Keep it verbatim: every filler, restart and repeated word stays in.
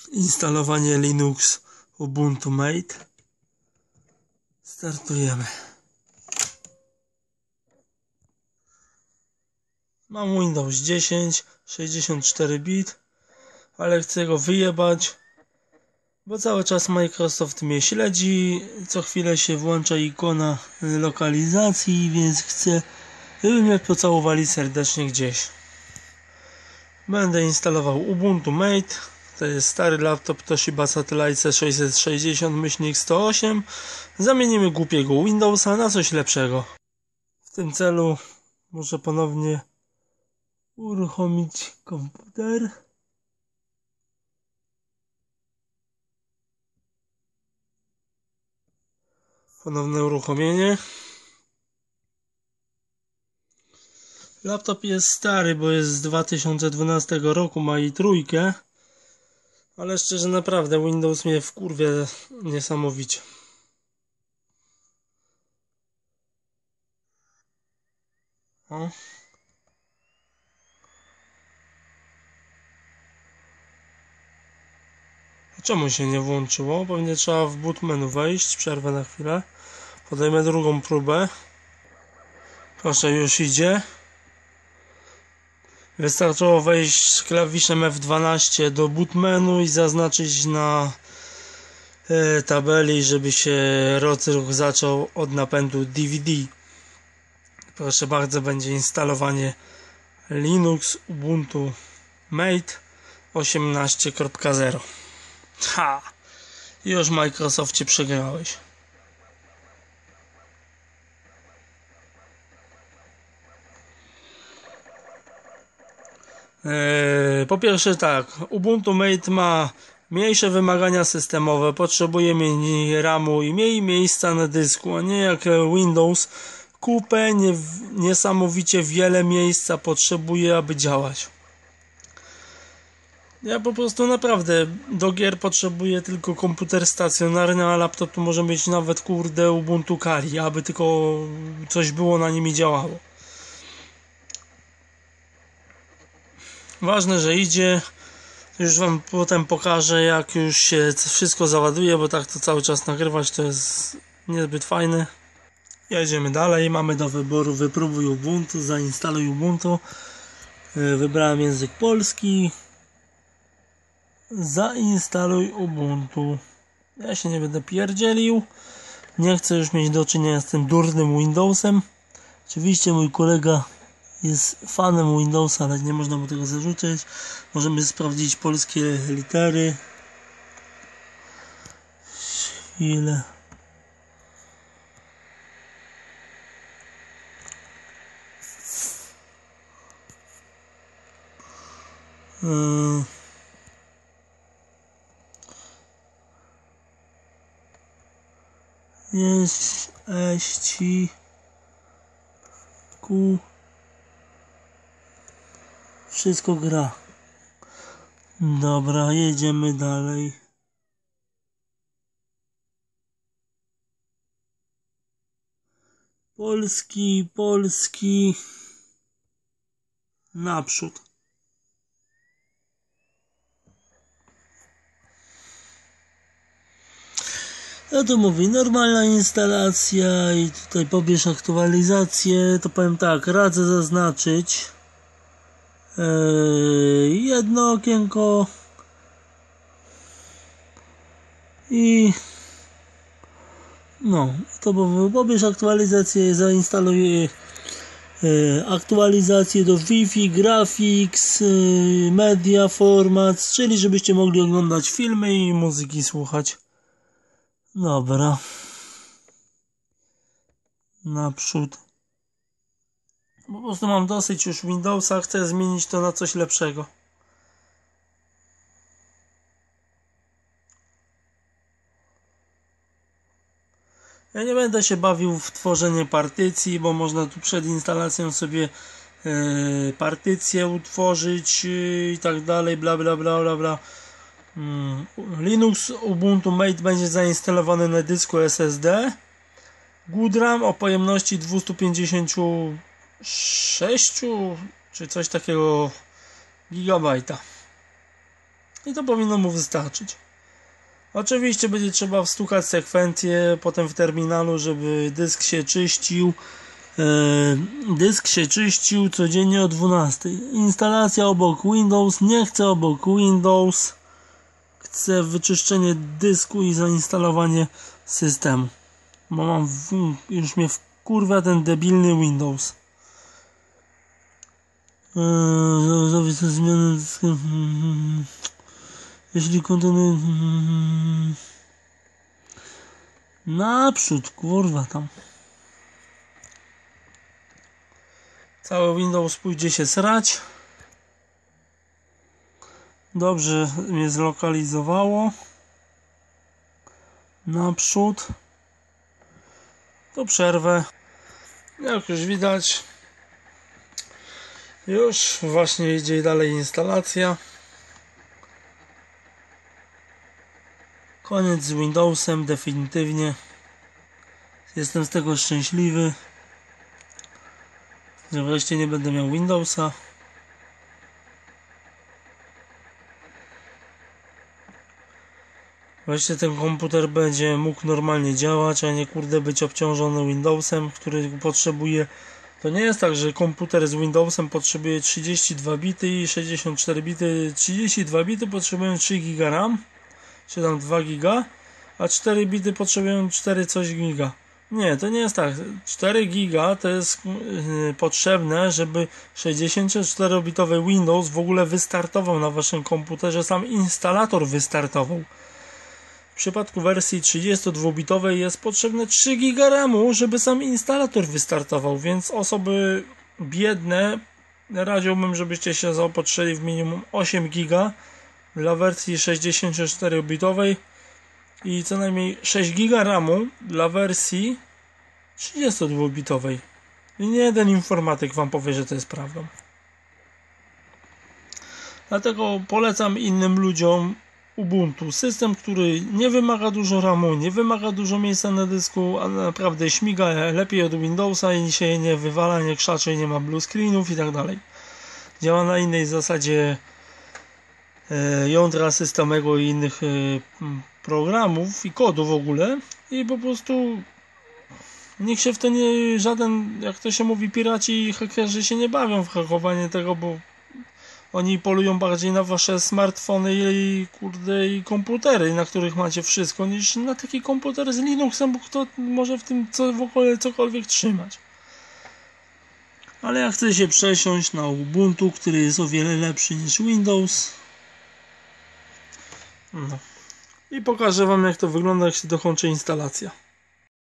Instalowanie Linux Ubuntu Mate. Startujemy. Mam Windows dziesięć, sześćdziesiąt cztery bit, ale chcę go wyjebać, bo cały czas Microsoft mnie śledzi, co chwilę się włącza ikona lokalizacji, więc chcę, żeby mnie pocałowali serdecznie gdzieś. Będę instalował Ubuntu Mate. To jest stary laptop Toshiba Satellite C sześćset sześćdziesiąt sto osiem. Zamienimy głupiego Windowsa na coś lepszego. W tym celu muszę ponownie uruchomić komputer. Ponowne uruchomienie. Laptop jest stary, bo jest z dwa tysiące dwunastego roku, ma i trójkę. Ale szczerze, naprawdę Windows mnie wkurwia niesamowicie. O. Czemu się nie włączyło? Pewnie trzeba w boot menu wejść. Przerwę na chwilę. Podejmę drugą próbę. Proszę, już idzie. Wystarczyło wejść z klawiszem F dwanaście do boot menu i zaznaczyć na e, tabeli, żeby się rozruch zaczął od napędu D V D. Proszę bardzo, będzie instalowanie Linux Ubuntu Mate osiemnaście kropka zero. Ha! Już Microsoftie przegrałeś. Po pierwsze tak, Ubuntu Mate ma mniejsze wymagania systemowe, potrzebuje mniej ramu i mniej miejsca na dysku, a nie jak Windows, kupę, nie, niesamowicie wiele miejsca potrzebuje, aby działać. Ja po prostu naprawdę do gier potrzebuję tylko komputer stacjonarny, a laptop tu może mieć nawet kurde Ubuntu Kali, aby tylko coś było na nim i działało. Ważne, że idzie. Już wam potem pokażę, jak już się wszystko załaduje, bo tak to cały czas nagrywać to jest niezbyt fajne. Jedziemy dalej. Mamy do wyboru wypróbuj Ubuntu, zainstaluj Ubuntu. Wybrałem język polski. Zainstaluj Ubuntu. Ja się nie będę pierdzielił. Nie chcę już mieć do czynienia z tym durnym Windowsem. Oczywiście mój kolega jest fanem Windowsa, ale nie można mu tego zarzucić. Możemy sprawdzić polskie litery. Chwilę. Yy. Jest eści ku wszystko gra. Dobra, jedziemy dalej. Polski, polski. Naprzód. Ja to mówię, normalna instalacja i tutaj pobierz aktualizację. To powiem tak, radzę zaznaczyć Yy, jedno okienko i no to pobierz aktualizację, zainstaluj yy, aktualizację do Wi-Fi, Graphics, yy, Media Formats, czyli żebyście mogli oglądać filmy i muzyki słuchać. Dobra, naprzód. Po prostu mam dosyć już Windowsa, chcę zmienić to na coś lepszego. Ja nie będę się bawił w tworzenie partycji, bo można tu przed instalacją sobie yy, partycję utworzyć yy, i tak dalej, bla bla bla bla bla. Yy. Linux Ubuntu Mate będzie zainstalowany na dysku S S D. Good RAM o pojemności dwieście pięćdziesiąt sześć czy coś takiego gigabajta. i to powinno mu wystarczyć. Oczywiście będzie trzeba wstukać sekwencję potem w terminalu, żeby dysk się czyścił. Dysk się czyścił codziennie o dwunastej. Instalacja obok Windows. Nie chcę obok Windows. Chcę wyczyszczenie dysku i zainstalowanie systemu. Bo mam w, już mnie wkurwia ten debilny Windows. Zrobię sobie zmianę. Jeśli kontynuuję. Naprzód, kurwa tam. Cały Windows pójdzie się srać. Dobrze mnie zlokalizowało. Naprzód. To przerwę. Jak już widać, już właśnie idzie dalej instalacja. Koniec z Windowsem definitywnie. Jestem z tego szczęśliwy, że wreszcie nie będę miał Windowsa. Wreszcie ten komputer będzie mógł normalnie działać, a nie kurde być obciążony Windowsem, który potrzebuje. To nie jest tak, że komputer z Windowsem potrzebuje trzydzieści dwa bity i sześćdziesiąt cztery bity. trzydzieści dwa bity potrzebują trzy giga RAM, czy tam dwa giga, a cztery bity potrzebują cztery coś giga. Nie, to nie jest tak. cztery giga to jest yy, potrzebne, żeby sześćdziesięcioczterobitowy Windows w ogóle wystartował na waszym komputerze, sam instalator wystartował. W przypadku wersji trzydziestodwubitowej jest potrzebne trzy giga ramu, żeby sam instalator wystartował, więc osoby biedne radziłbym, żebyście się zaopatrzyli w minimum osiem giga dla wersji sześćdziesięcioczterobitowej i co najmniej sześć giga ramu dla wersji trzydziestodwubitowej. I nie jeden informatyk wam powie, że to jest prawdą. Dlatego polecam innym ludziom Ubuntu. System, który nie wymaga dużo ramu, nie wymaga dużo miejsca na dysku, a naprawdę śmiga lepiej od Windowsa i się nie wywala, nie krzaczy, nie ma blue screenów i tak dalej. Działa na innej zasadzie e, jądra systemowego i innych e, programów i kodu w ogóle i po prostu nikt się w to nie, żaden, jak to się mówi, piraci i hakerzy się nie bawią w hakowanie tego, bo oni polują bardziej na wasze smartfony i kurde i komputery, na których macie wszystko, niż na taki komputer z Linuxem, bo kto może w tym co, w ogóle cokolwiek trzymać. Ale ja chcę się przesiąść na Ubuntu, który jest o wiele lepszy niż Windows. No. I pokażę wam, jak to wygląda, jak się dokończy instalacja.